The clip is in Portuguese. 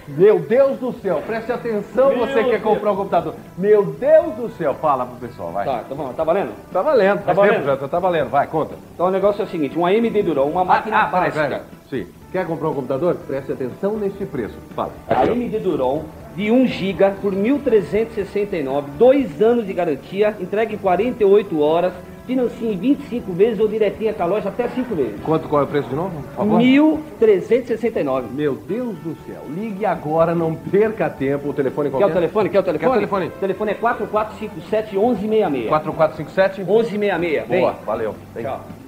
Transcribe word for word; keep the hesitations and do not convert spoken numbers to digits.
Meu Deus do céu, preste atenção, Meu você que quer comprar um computador. Meu Deus do céu, fala pro pessoal, vai. Tá, tá bom, tá valendo? Tá valendo, Tá faz valendo? tempo já, tá valendo, vai, conta. Então o negócio é o seguinte, um A M D Duron, uma máquina ah, peraí, básica. peraí. Sim. Quer comprar um computador? Preste atenção neste preço. Fala. A M D Duron de um giga por mil trezentos e sessenta e nove, dois anos de garantia, entrega em quarenta e oito horas, financia em vinte e cinco vezes ou direitinho com a loja até cinco vezes. Quanto, qual é o preço de novo? Por favor? mil trezentos e sessenta e nove. Meu Deus do céu, ligue agora, não perca tempo. O telefone qual Quer o telefone? Quer o telefone? Quer o telefone? O telefone é quatro quatro cinco sete, um um seis seis. quatro quatro cinco sete? onze sessenta e seis. Boa, Vem. valeu. Vem. Tchau.